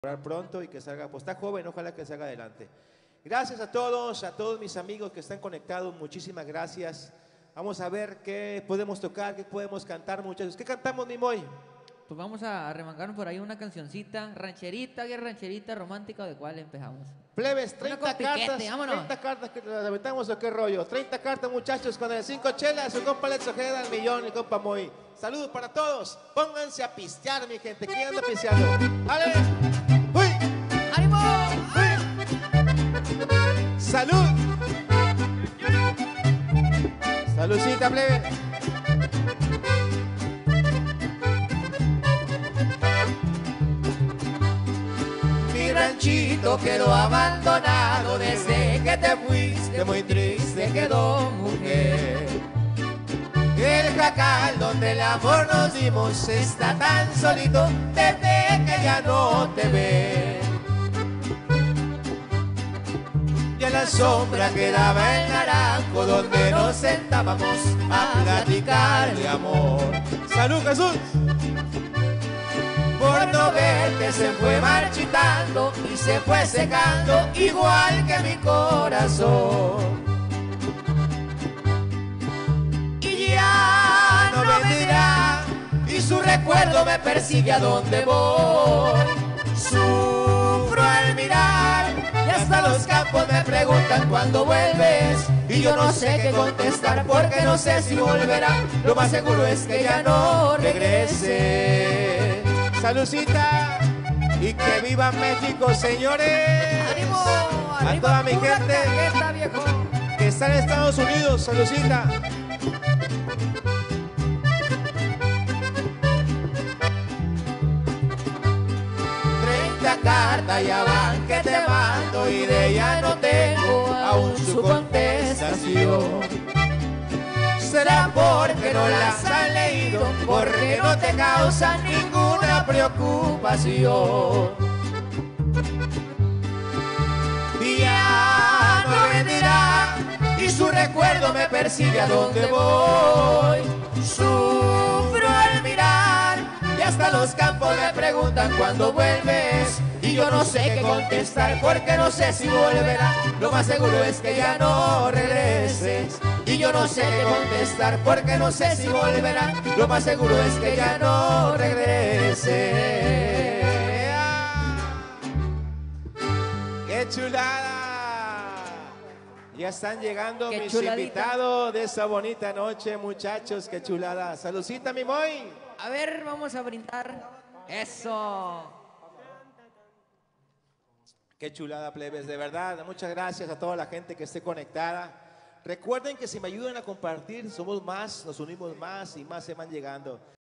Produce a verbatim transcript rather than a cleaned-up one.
Pronto y que salga, pues está joven, ojalá que salga adelante. Gracias a todos, a todos mis amigos que están conectados, muchísimas gracias. Vamos a ver qué podemos tocar, qué podemos cantar, muchachos. ¿Qué cantamos, mi Moy? Pues vamos a remangarnos por ahí una cancioncita, rancherita, que rancherita romántica, ¿de cuál empezamos? Plebes, treinta cartas, treinta cartas que las aventamos o qué rollo. treinta cartas, muchachos, con el cinco chelas, su compa Let's Ojeda, el millón, y compa Moy. Saludos para todos, pónganse a pistear, mi gente. ¿Quién anda pisteando? ¡Ale! ¡Uy! ¡Ánimo! ¡Uy! ¡Salud! ¡Saludcita, plebe! Mi ranchito quedó abandonado desde que te fuiste, muy triste quedó, mujer. El jacal donde el amor nos dimos está tan solito desde que ya no te ve. Y a la sombra quedaba el naranjo donde nos sentábamos a platicar de amor. ¡Salud, Jesús! Por no verte se fue marchitando y se fue secando igual que mi corazón. Y ya no vendrá y su recuerdo me persigue a donde voy. Sufro al mirar y hasta los campos me preguntan cuándo vuelves. Y yo no sé qué contestar porque no sé si volverá. Lo más seguro es que ya no regrese. Saludcita y que viva México, señores. ¡Ánimo! A toda mi pura gente cargueta, viejo! que está en Estados Unidos, saludcita. treinta cartas ya van que te mando y de ella no tengo aún su contestación. Será porque no las has leído, porque no te causa ninguna preocupación. Y ya no vendrá y su recuerdo me persigue a donde voy. Sufro al mirar y hasta los campos me preguntan cuándo vuelves. Y yo no sé qué contestar porque no sé si volverá. Lo más seguro es que ya no regreses. Y yo no sé qué contestar porque no sé si volverá. Lo más seguro es que ya no regrese. ¡Qué chulada! Ya están llegando Qué mis chuladita. invitados de esa bonita noche, muchachos. ¡Qué chulada! ¡Saludcita, mi Moy! A ver, vamos a brindar. ¡Eso! Qué chulada, plebes, de verdad. Muchas gracias a toda la gente que esté conectada. Recuerden que si me ayudan a compartir, somos más, nos unimos más y más se van llegando.